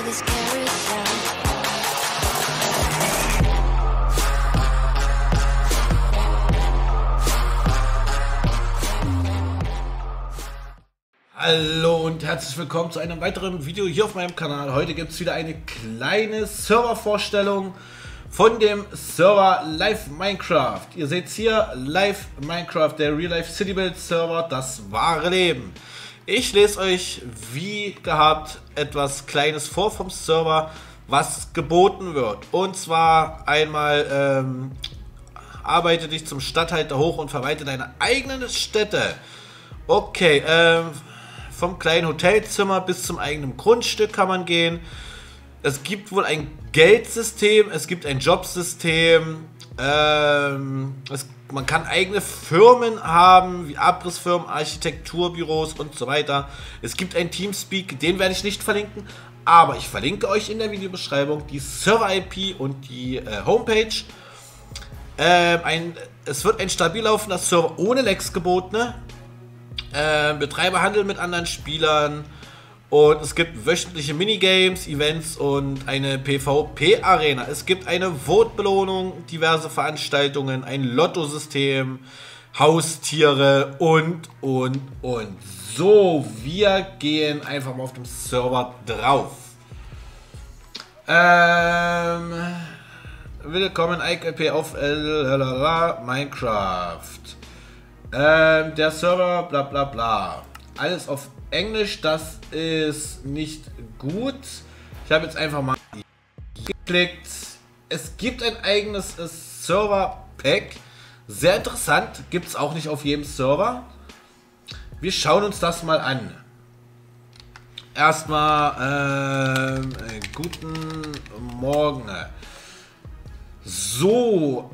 this carousel. Hallo und herzlich willkommen zu einem weiteren Video hier auf meinem Kanal. Heute gibt es wieder eine kleine Servervorstellung von dem Server Live Minecraft. Ihr seht hier Live Minecraft, der Real Life City Build Server, das wahre Leben. Ich lese euch wie gehabt etwas Kleines vor vom Server, was geboten wird. Und zwar einmal arbeite dich zum Stadthalter hoch und verwalte deine eigenen Städte. Okay, vom kleinen Hotelzimmer bis zum eigenen Grundstück kann man gehen. Es gibt wohl ein Geldsystem, es gibt ein Jobsystem, man kann eigene Firmen haben, wie Abrissfirmen, Architekturbüros und so weiter. Es gibt ein Teamspeak, den werde ich nicht verlinken, aber ich verlinke euch in der Videobeschreibung die Server-IP und die Homepage. Es wird ein stabil laufender Server ohne Lags geboten. Betreiber handeln mit anderen Spielern und es gibt wöchentliche Minigames, Events und eine PvP-Arena. Es gibt eine Vote-Belohnung, diverse Veranstaltungen, ein Lottosystem, Haustiere und. So, wir gehen einfach mal auf dem Server drauf. Willkommen IKP auf Minecraft. Der Server, bla bla bla. Alles auf Englisch, das ist nicht gut. Ich habe jetzt einfach mal geklickt. Es gibt ein eigenes Server-Pack. Sehr interessant, gibt es auch nicht auf jedem Server. Wir schauen uns das mal an. Erstmal, guten Morgen. So,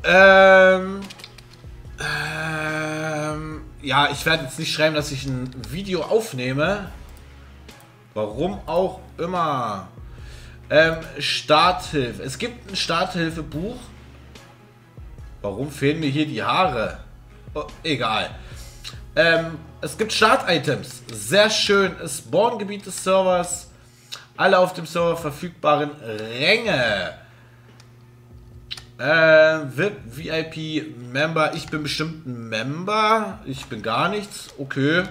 ja, ich werde jetzt nicht schreiben, dass ich ein Video aufnehme. Warum auch immer. Starthilfe. Es gibt ein Starthilfebuch. Warum fehlen mir hier die Haare? Oh, egal. Es gibt Start-Items. Sehr schön. Spawn-Gebiet des Servers. Alle auf dem Server verfügbaren Ränge. VIP, VIP, Member. Ich bin bestimmt ein Member. Ich bin gar nichts. Okay.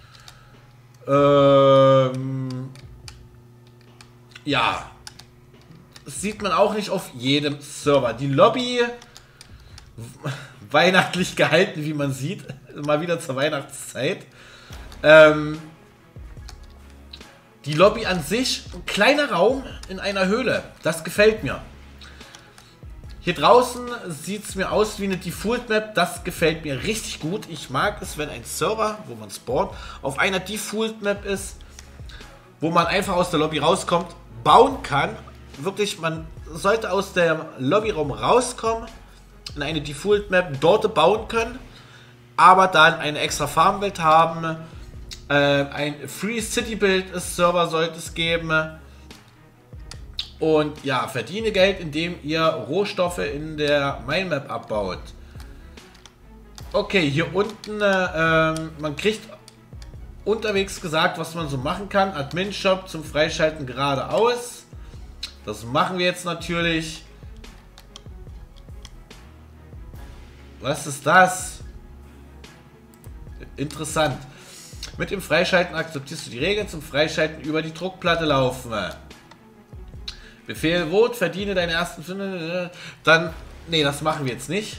Ja. Das sieht man auch nicht auf jedem Server. Die Lobby. Weihnachtlich gehalten, wie man sieht. Mal wieder zur Weihnachtszeit. Die Lobby an sich. Ein kleiner Raum in einer Höhle. Das gefällt mir. Hier draußen sieht es mir aus wie eine Default Map, das gefällt mir richtig gut. Ich mag es, wenn ein Server, wo man spawnt, auf einer Default Map ist, wo man einfach aus der Lobby rauskommt, bauen kann. Wirklich, man sollte aus dem Lobbyraum rauskommen, in eine Default Map dort bauen können, aber dann eine extra Farmwelt haben. Ein Free City Build Server sollte es geben. Und ja, verdiene Geld, indem ihr Rohstoffe in der Minemap abbaut. Okay, hier unten, man kriegt unterwegs gesagt, was man so machen kann. Admin-Shop zum Freischalten geradeaus. Das machen wir jetzt natürlich. Was ist das? Interessant. Mit dem Freischalten akzeptierst du die Regeln zum Freischalten über die Druckplatte laufen. Befehl Vote, verdiene deine ersten... Dann... Nee, das machen wir jetzt nicht.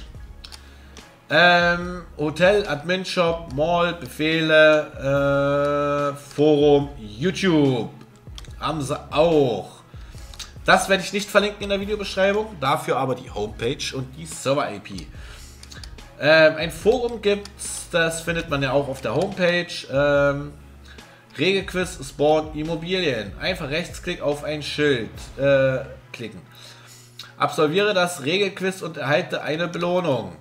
Hotel, Admin Shop, Mall, Befehle, Forum, YouTube. Haben sie auch. Das werde ich nicht verlinken in der Videobeschreibung. Dafür aber die Homepage und die Server-IP. Ein Forum gibt's, das findet man ja auch auf der Homepage. Regelquiz, Spawn, Immobilien. Einfach Rechtsklick auf ein Schild klicken. Absolviere das Regelquiz und erhalte eine Belohnung.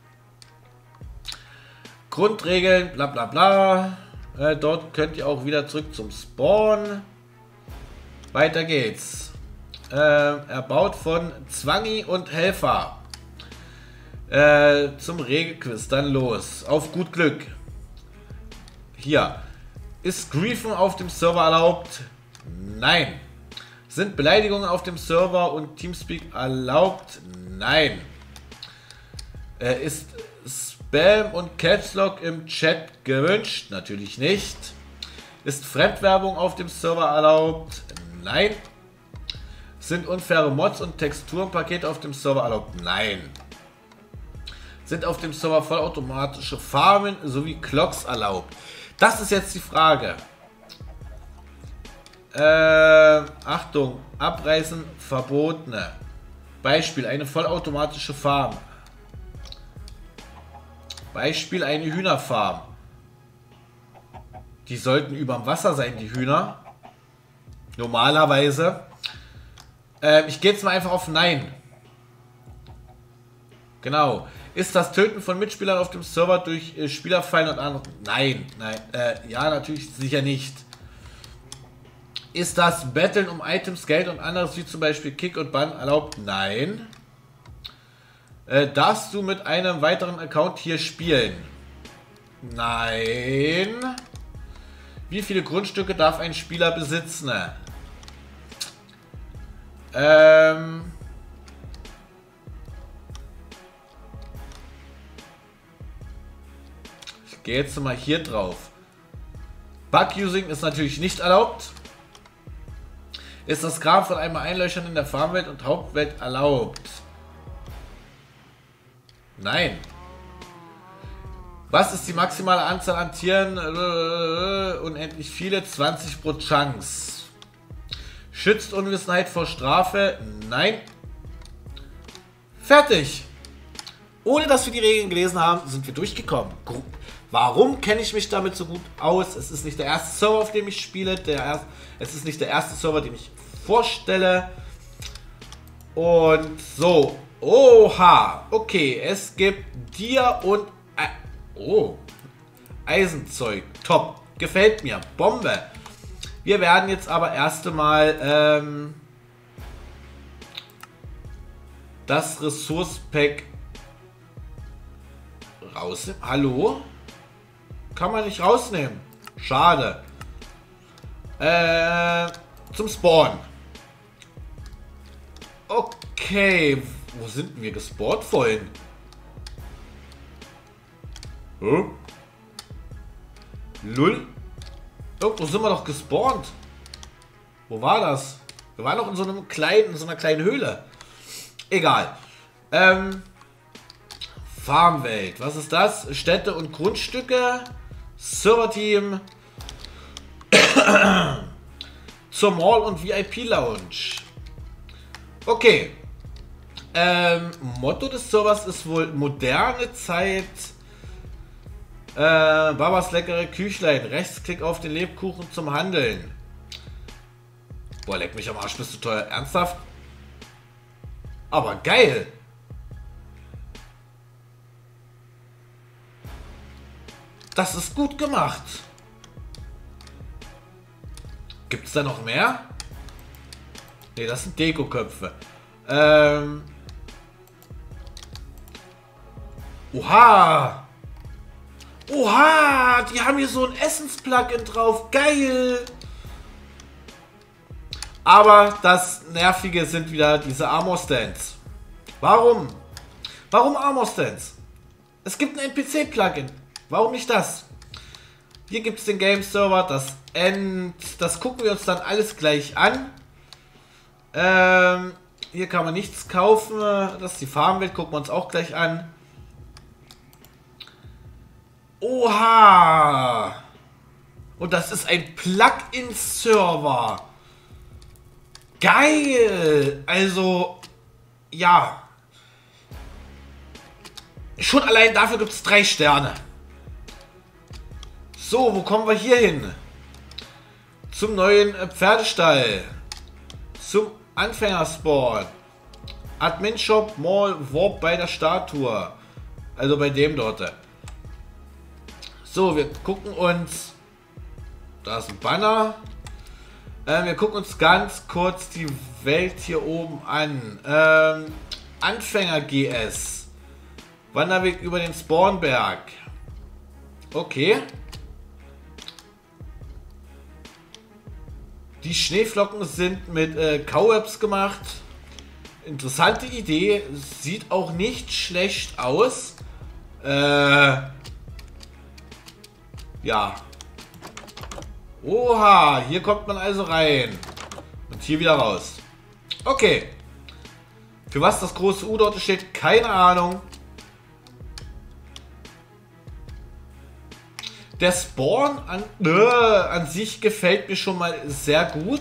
Grundregeln, bla bla bla. Dort könnt ihr auch wieder zurück zum Spawn. Weiter geht's. Erbaut von Zwangi und Helfer. Zum Regelquiz, dann los. Auf gut Glück. Hier. Ist Griefen auf dem Server erlaubt? Nein. Sind Beleidigungen auf dem Server und Teamspeak erlaubt? Nein. Ist Spam und Caps Lock im Chat gewünscht? Natürlich nicht. Ist Fremdwerbung auf dem Server erlaubt? Nein. Sind unfaire Mods und Texturenpakete auf dem Server erlaubt? Nein. Sind auf dem Server vollautomatische Farmen sowie Clocks erlaubt? Das ist jetzt die Frage. Achtung, abreißen verbotene. Beispiel, eine vollautomatische Farm. Beispiel, eine Hühnerfarm. Die sollten überm Wasser sein, die Hühner. Normalerweise. Ich gehe jetzt mal einfach auf Nein. Genau. Ist das Töten von Mitspielern auf dem Server durch Spielerfallen und andere? Nein. Nein. Ja, natürlich sicher nicht. Ist das Battlen um Items, Geld und anderes, wie zum Beispiel Kick und Bann erlaubt? Nein. Darfst du mit einem weiteren Account hier spielen? Nein. Wie viele Grundstücke darf ein Spieler besitzen? Ich gehe jetzt mal hier drauf. Bug-Using ist natürlich nicht erlaubt. Ist das Graben von einmal Einlöchern in der Farmwelt und Hauptwelt erlaubt? Nein. Was ist die maximale Anzahl an Tieren? Unendlich viele, 20 pro Chance. Schützt Unwissenheit vor Strafe? Nein. Fertig. Ohne dass wir die Regeln gelesen haben, sind wir durchgekommen. Warum kenne ich mich damit so gut aus? Es ist nicht der erste Server, auf dem ich spiele. Es ist nicht der erste Server, den ich vorstelle. Und so. Oha. Okay, es gibt Dia und... oh. Eisenzeug. Top. Gefällt mir. Bombe. Wir werden jetzt aber erst einmal das Ressource-Pack rausnehmen. Hallo? Kann man nicht rausnehmen. Schade. Zum Spawn. Okay. Wo sind wir gespawnt vorhin? Hm? Lull? Irgendwo sind wir doch gespawnt. Wo war das? Wir waren doch in so einer kleinen Höhle. Egal. Farmwelt. Was ist das? Städte und Grundstücke. Serverteam. Zur Mall und VIP Lounge. Okay. Motto des Servers ist wohl moderne Zeit. Babas leckere Küchlein. Rechtsklick auf den Lebkuchen zum Handeln. Boah, leck mich am Arsch, bist du teuer. Ernsthaft? Aber geil. Das ist gut gemacht. Gibt es da noch mehr? Ne, das sind Dekoköpfe. Oha! Oha! Die haben hier so ein Essens-Plugin drauf. Geil! Aber das Nervige sind wieder diese Armor-Stands. Warum? Warum Armor-Stands? Es gibt ein NPC-Plugin. Warum nicht das? Hier gibt es den Game-Server, das End. Das gucken wir uns dann alles gleich an. Hier kann man nichts kaufen. Das ist die Farmwelt, gucken wir uns auch gleich an. Oha! Und das ist ein Plugin-Server. Geil! Also, ja. Schon allein dafür gibt es 3 Sterne. So, wo kommen wir hier hin? Zum neuen Pferdestall. Zum Anfängerspawn. Admin Shop, Mall, Warp bei der Statue. Also bei dem dort. So, wir gucken uns... Da ist ein Banner. Wir gucken uns ganz kurz die Welt hier oben an. Anfänger GS. Wanderweg über den Spawnberg. Okay. Die Schneeflocken sind mit Cobwebs gemacht. Interessante Idee. Sieht auch nicht schlecht aus. Ja. Oha, hier kommt man also rein. Und hier wieder raus. Okay. Für was das große U dort steht, keine Ahnung. Der Spawn an sich gefällt mir schon mal sehr gut.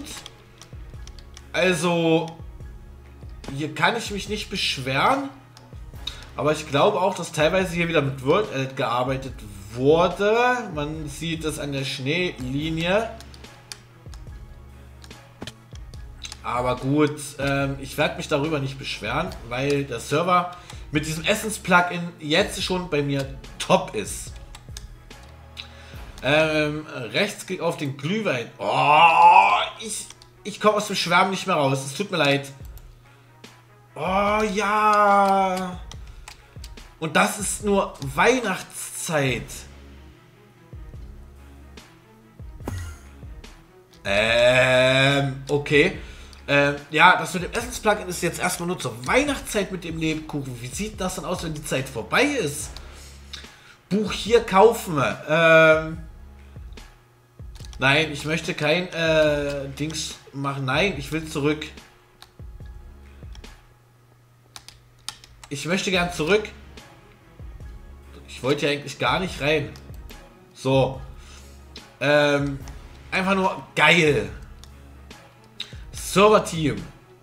Also, hier kann ich mich nicht beschweren. Aber ich glaube auch, dass teilweise hier wieder mit World Edit gearbeitet wurde. Man sieht es an der Schneelinie. Aber gut, ich werde mich darüber nicht beschweren, weil der Server mit diesem Essens-Plugin jetzt schon bei mir top ist. Rechtsklick auf den Glühwein. Oh, ich komme aus dem Schwärmen nicht mehr raus. Es tut mir leid. Oh ja. Und das ist nur Weihnachtszeit. Okay. Ja, das mit dem Essensplugin ist jetzt erstmal nur zur Weihnachtszeit mit dem Lebkuchen. Wie sieht das dann aus, wenn die Zeit vorbei ist? Buch hier kaufen. Nein, ich möchte kein Dings machen. Nein, ich will zurück. Ich möchte gern zurück. Ich wollte ja eigentlich gar nicht rein. So. Einfach nur geil. Server-Team.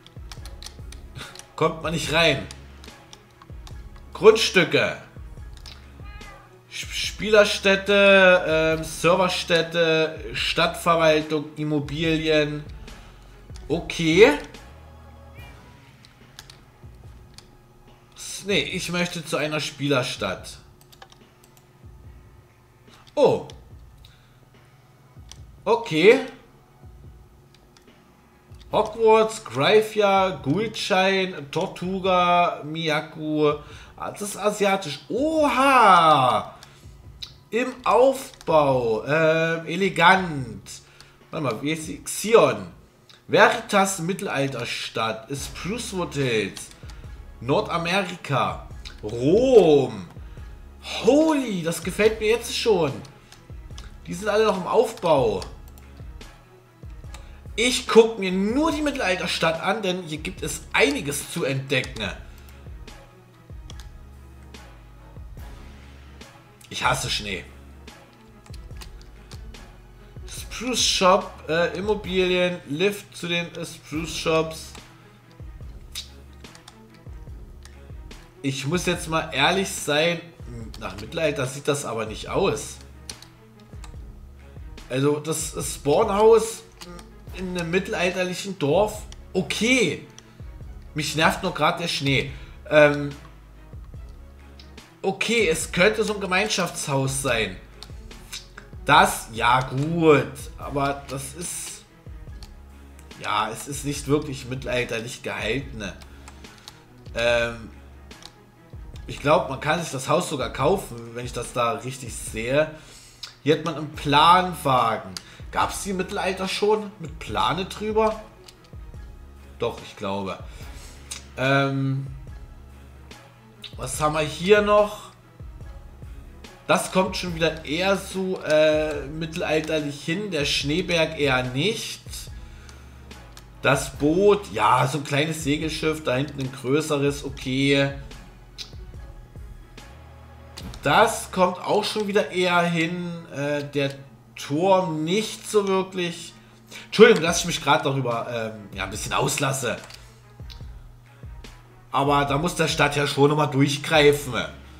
Kommt man nicht rein. Grundstücke. Spielerstätte, Serverstätte, Stadtverwaltung, Immobilien. Okay. Nee, ich möchte zu einer Spielerstadt. Oh. Okay. Hogwarts, Gryffia, Guldshain, Tortuga, Miyaku. Das ist asiatisch. Oha! Im Aufbau. Elegant. Warte mal, wie ist sie? Xion. Veritas, Mittelalterstadt. Spruce Hotels. Nordamerika. Rom. Holy, das gefällt mir jetzt schon. Die sind alle noch im Aufbau. Ich gucke mir nur die Mittelalterstadt an, denn hier gibt es einiges zu entdecken. Ich hasse Schnee. Spruce Shop, Immobilien, Lift zu den Spruce Shops. Ich muss jetzt mal ehrlich sein, nach Mittelalter sieht das aber nicht aus. Also das Spawnhaus in einem mittelalterlichen Dorf, okay. Mich nervt nur gerade der Schnee. Okay, es könnte so ein Gemeinschaftshaus sein. Das, ja gut, aber das ist, ja, es ist nicht wirklich mittelalterlich gehalten. Ich glaube, man kann sich das Haus sogar kaufen, wenn ich das da richtig sehe. Hier hat man einen Planwagen. Gab es die im Mittelalter schon mit Plane drüber? Doch, ich glaube. Was haben wir hier noch? Das kommt schon wieder eher so mittelalterlich hin. Der Schneeberg eher nicht. Das Boot, ja, so ein kleines Segelschiff. Da hinten ein größeres, okay. Das kommt auch schon wieder eher hin. Der Turm nicht so wirklich. Entschuldigung, dass ich mich gerade darüber ja, ein bisschen auslasse. Aber da muss der Stadt ja schon nochmal durchgreifen.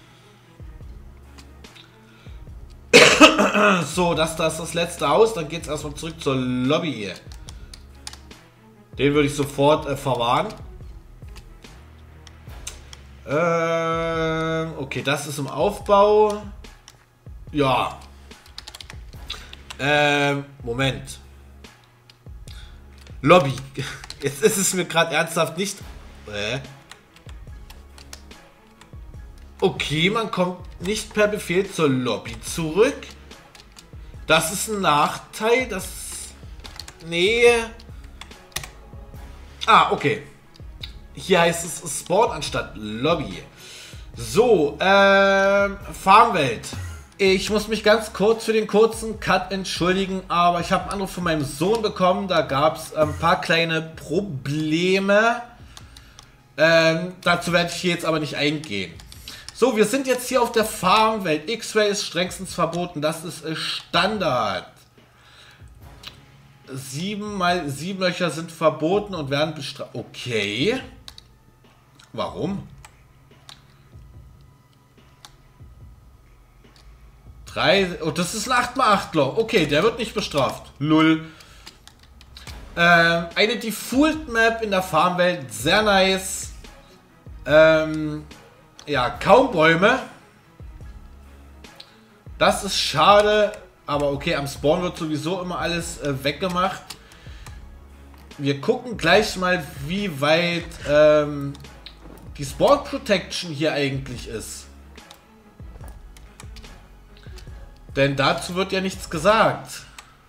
So, das ist das letzte Haus. Dann geht es erstmal zurück zur Lobby. Den würde ich sofort verwahren. Okay, das ist im Aufbau. Ja. Moment. Lobby. Jetzt ist es mir gerade ernsthaft nicht... Okay, man kommt nicht per Befehl zur Lobby zurück. Das ist ein Nachteil. Das Nee. Ah, okay. Hier heißt es Spawn anstatt Lobby. So, Farmwelt. Ich muss mich ganz kurz für den kurzen Cut entschuldigen, aber ich habe einen Anruf von meinem Sohn bekommen. Da gab es ein paar kleine Probleme. Dazu werde ich hier jetzt aber nicht eingehen. So, wir sind jetzt hier auf der Farmwelt. X-Ray ist strengstens verboten. Das ist Standard. 7 mal 7 Löcher sind verboten und werden bestraft. Okay. Warum? 3. Oh, das ist ein 8x8 Loch. Okay, der wird nicht bestraft. Null. Eine Default Map in der Farmwelt. Sehr nice. Ja, kaum Bäume. Das ist schade. Aber okay, am Spawn wird sowieso immer alles weggemacht. Wir gucken gleich mal, wie weit die Spawn Protection hier eigentlich ist. Denn dazu wird ja nichts gesagt.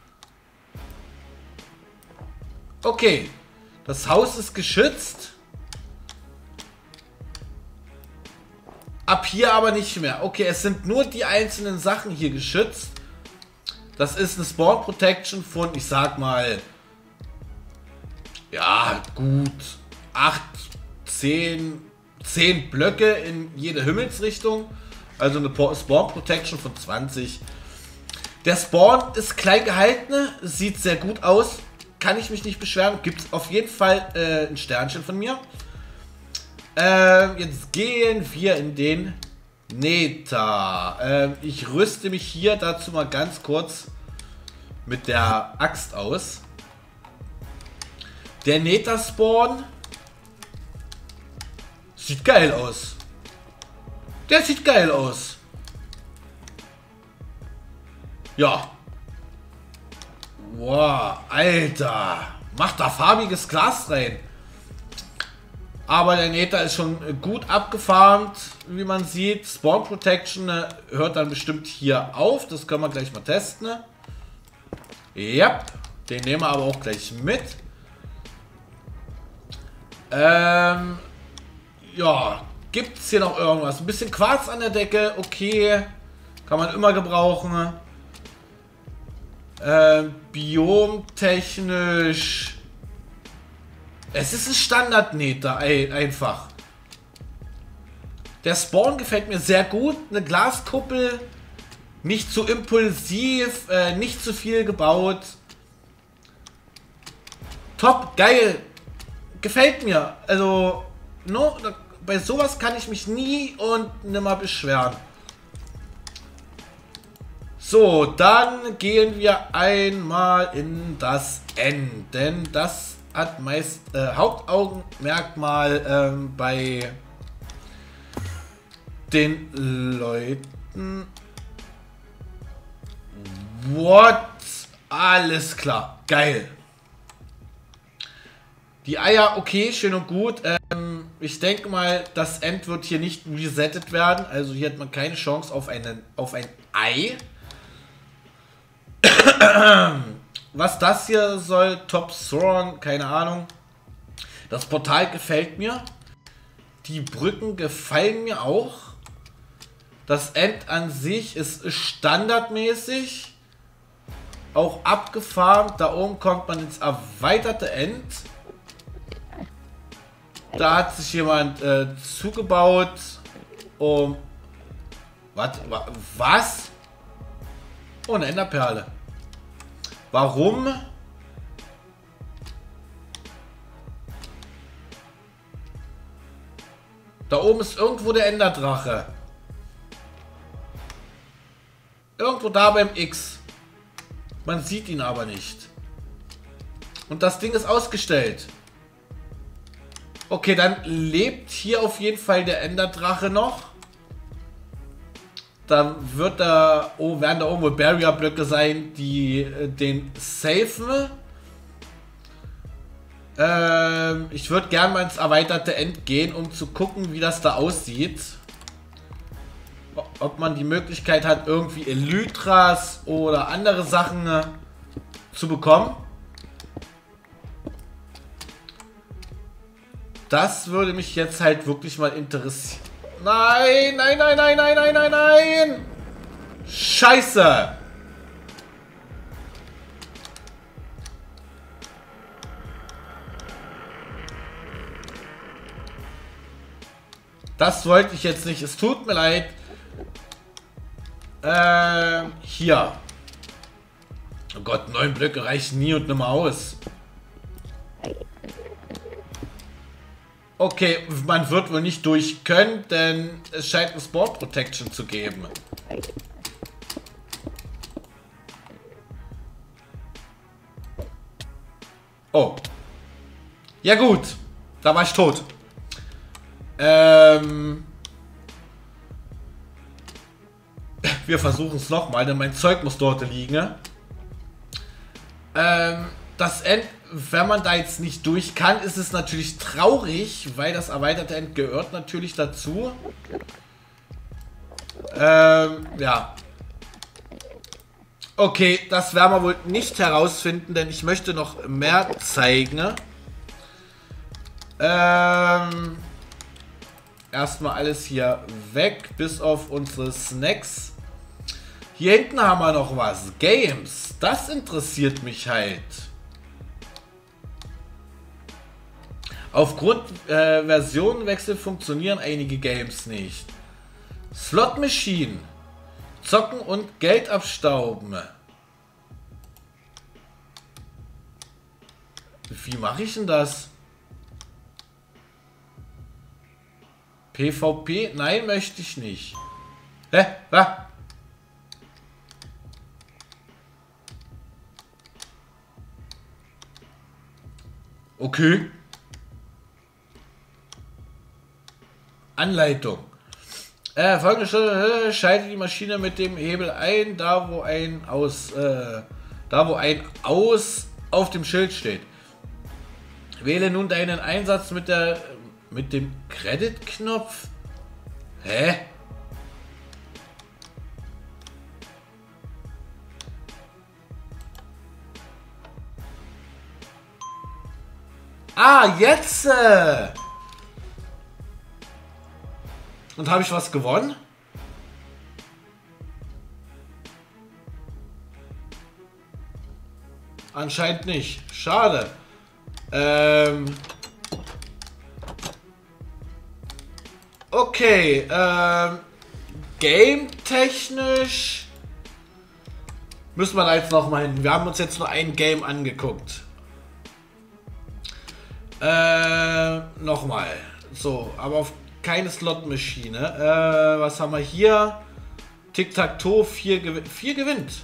Okay, das Haus ist geschützt. Ab hier aber nicht mehr. Okay, es sind nur die einzelnen Sachen hier geschützt. Das ist eine Spawn Protection von, ich sag mal, ja, gut 8, 10 Blöcke in jede Himmelsrichtung. Also eine Spawn Protection von 20. Der Spawn ist klein gehalten, sieht sehr gut aus. Kann ich mich nicht beschweren. Gibt es auf jeden Fall ein Sternchen von mir. Jetzt gehen wir in den Nether. Ich rüste mich hier dazu mal ganz kurz mit der Axt aus. Der Nether Spawn sieht geil aus. Der sieht geil aus. Ja. Wow, Alter. Macht da farbiges Glas rein. Aber der Nether ist schon gut abgefarmt, wie man sieht. Spawn Protection hört dann bestimmt hier auf. Das können wir gleich mal testen. Ja, den nehmen wir aber auch gleich mit. Ja, gibt es hier noch irgendwas? Ein bisschen Quarz an der Decke, okay. Kann man immer gebrauchen. Biomtechnisch. Es ist ein Standard-Nether, einfach. Der Spawn gefällt mir sehr gut. Eine Glaskuppel. Nicht zu impulsiv. Nicht zu viel gebaut. Top, geil. Gefällt mir. Also, no, bei sowas kann ich mich nie und nimmer beschweren. So, dann gehen wir einmal in das End. Denn das hat meist Hauptaugenmerkmal bei den Leuten. What? Alles klar. Geil. Die Eier, okay, schön und gut. Ich denke mal, das End wird hier nicht resettet werden. Also hier hat man keine Chance auf ein Ei. Was das hier soll, Top Throne, keine Ahnung. Das Portal gefällt mir. Die Brücken gefallen mir auch. Das End an sich ist standardmäßig. Auch abgefarmt. Da oben kommt man ins erweiterte End. Da hat sich jemand zugebaut. Was? Oh, eine Enderperle. Warum? Da oben ist irgendwo der Enderdrache. Irgendwo da beim X. Man sieht ihn aber nicht. Und das Ding ist ausgestellt. Okay, dann lebt hier auf jeden Fall der Enderdrache noch. Dann wird da, werden da oben wohl Barrier-Blöcke sein, die den safen. Ich würde gerne mal ins erweiterte End gehen, um zu gucken, wie das da aussieht. Ob man die Möglichkeit hat, irgendwie Elytras oder andere Sachen zu bekommen. Das würde mich jetzt halt wirklich mal interessieren. Nein, nein, nein, nein, nein, nein, nein, nein. Scheiße. Das wollte ich jetzt nicht. Es tut mir leid. Hier. Oh Gott, 9 Blöcke reichen nie und nimmer aus. Okay, man wird wohl nicht durch können, denn es scheint eine Sport Protection zu geben. Oh. Ja gut. Da war ich tot. Wir versuchen es nochmal, denn mein Zeug muss dort liegen. Das End, wenn man da jetzt nicht durch kann, ist es natürlich traurig, weil das erweiterte End gehört natürlich dazu. Ja. Okay, das werden wir wohl nicht herausfinden, denn ich möchte noch mehr zeigen. Erstmal alles hier weg, bis auf unsere Snacks. Hier hinten haben wir noch was. Games. Das interessiert mich halt. Aufgrund Versionenwechsel funktionieren einige Games nicht. Slot Machine. Zocken und Geld abstauben. Wie mache ich denn das? PvP? Nein, möchte ich nicht. Hä? Was? Okay. Anleitung. Folgende Schritte: Schalte die Maschine mit dem Hebel ein, da wo ein Aus auf dem Schild steht. Wähle nun deinen Einsatz mit dem Credit-Knopf. Hä? Ah, jetzt! Und habe ich was gewonnen? Anscheinend nicht. Schade. Okay. Game-technisch müssen wir da jetzt noch mal hin. Wir haben uns jetzt nur ein Game angeguckt. Nochmal. So, aber auf keine Slot-Maschine. Was haben wir hier? Tic-Tac-Toe, 4 gewinnt.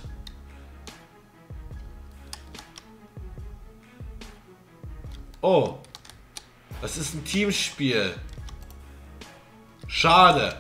Oh. Das ist ein Teamspiel. Schade.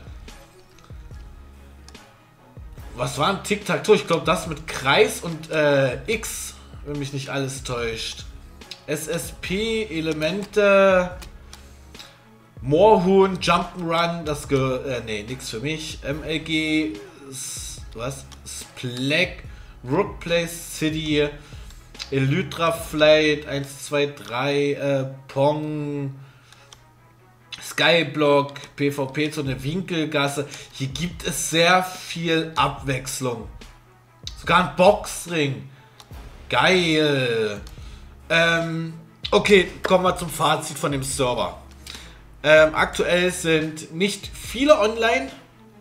Was war ein Tic-Tac-Toe? Ich glaube, das mit Kreis und X, wenn mich nicht alles täuscht. SSP, Elemente, Moorhuhn, Jump'n'Run, das gehört, nee, nix für mich. MLG, was? Splack, Rook Place City, Elytra Flight, 1, 2, 3, Pong, Skyblock, PvP zu einer Winkelgasse. Hier gibt es sehr viel Abwechslung. Sogar ein Boxring. Geil. Okay, kommen wir zum Fazit von dem Server. Aktuell sind nicht viele online.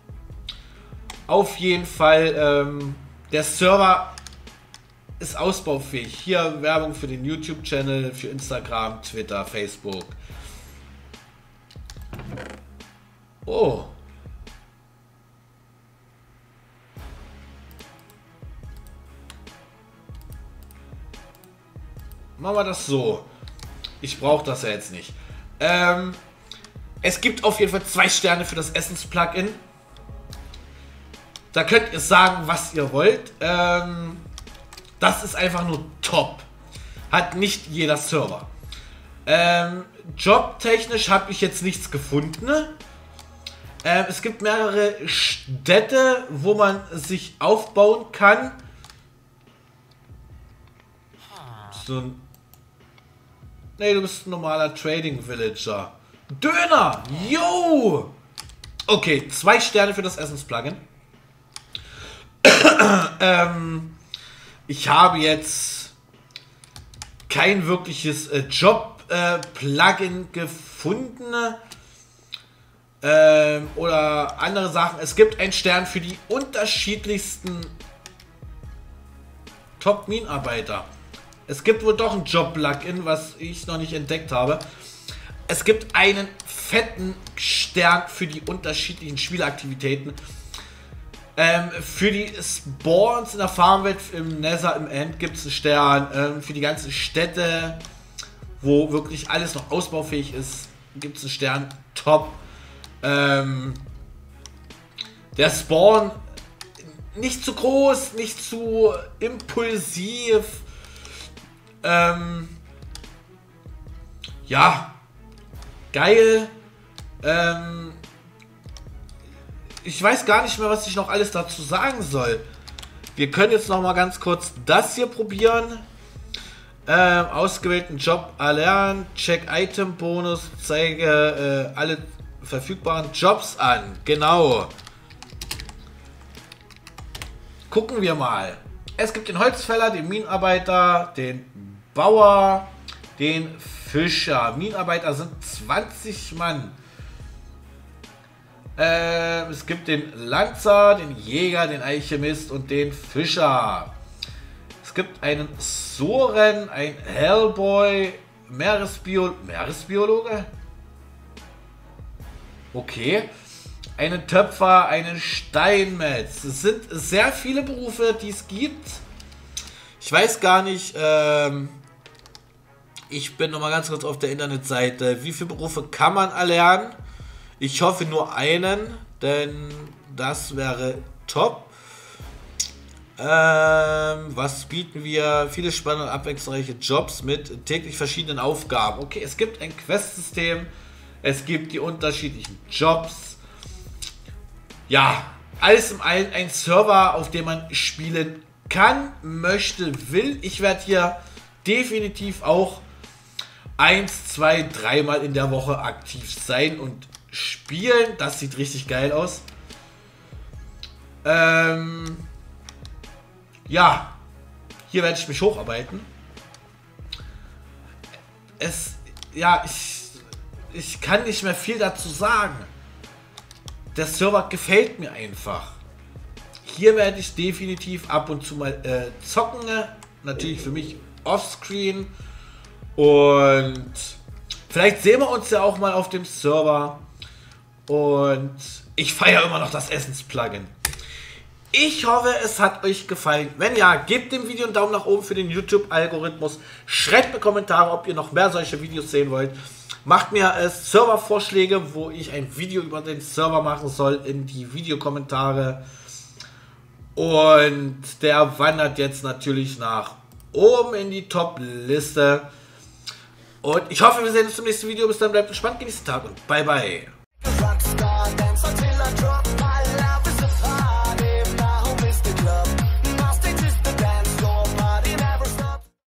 Auf jeden Fall, der Server ist ausbaufähig. Hier Werbung für den YouTube-Channel, für Instagram, Twitter, Facebook. Oh. Machen wir das so. Ich brauche das ja jetzt nicht. Es gibt auf jeden Fall 2 Sterne für das Essens-Plugin. Da könnt ihr sagen, was ihr wollt. Das ist einfach nur top. Hat nicht jeder Server. Jobtechnisch habe ich jetzt nichts gefunden. Es gibt mehrere Städte, wo man sich aufbauen kann. So ein Nee, du bist ein normaler Trading Villager. Döner! Yo! Okay, 2 Sterne für das Essensplugin. Ich habe jetzt kein wirkliches Job-Plugin gefunden. Oder andere Sachen. Es gibt einen Stern für die unterschiedlichsten Top-Minenarbeiter. Es gibt wohl doch ein Job-Plugin, was ich noch nicht entdeckt habe. Es gibt einen fetten Stern für die unterschiedlichen Spielaktivitäten. Für die Spawns in der Farmwelt, im Nether, im End gibt es einen Stern. Für die ganzen Städte, wo wirklich alles noch ausbaufähig ist, gibt es einen Stern. Top. Der Spawn nicht zu groß, nicht zu impulsiv. Ja, geil. Ich weiß gar nicht mehr, was ich noch alles dazu sagen soll. Wir können jetzt noch mal ganz kurz das hier probieren. Ausgewählten Job erlernen. Check Item Bonus. Zeige alle verfügbaren Jobs an. Genau. Gucken wir mal. Es gibt den Holzfäller, den Minenarbeiter, den Bauer, den Fischer. Minenarbeiter sind 20 Mann. Es gibt den Lanzer, den Jäger, den Alchemist und den Fischer. Es gibt einen Soren, ein Hellboy, Meeresbiologe. Okay. Einen Töpfer, einen Steinmetz. Es sind sehr viele Berufe, die es gibt. Ich weiß gar nicht, ich bin noch mal ganz kurz auf der Internetseite. Wie viele Berufe kann man erlernen? Ich hoffe nur einen, denn das wäre top. Was bieten wir? Viele spannende und abwechslungsreiche Jobs mit täglich verschiedenen Aufgaben. Okay, es gibt ein Questsystem. Es gibt die unterschiedlichen Jobs. Ja, alles in allem ein Server, auf dem man spielen kann, möchte, will. Ich werde hier definitiv auch 1, 2, 3 Mal in der Woche aktiv sein und spielen. Das sieht richtig geil aus. Ja, hier werde ich mich hocharbeiten. Ich kann nicht mehr viel dazu sagen. Der Server gefällt mir einfach. Hier werde ich definitiv ab und zu mal zocken. Natürlich für mich offscreen. Und vielleicht sehen wir uns ja auch mal auf dem Server. Und ich feiere immer noch das Essens-Plugin. Ich hoffe, es hat euch gefallen. Wenn ja, gebt dem Video einen Daumen nach oben für den YouTube-Algorithmus. Schreibt mir Kommentare, ob ihr noch mehr solche Videos sehen wollt. Macht mir Servervorschläge, wo ich ein Video über den Server machen soll, in die Videokommentare. Und der wandert jetzt natürlich nach oben in die Top-Liste. Und ich hoffe, wir sehen uns im nächsten Video. Bis dann, bleibt gespannt, genießt den Tag und bye bye.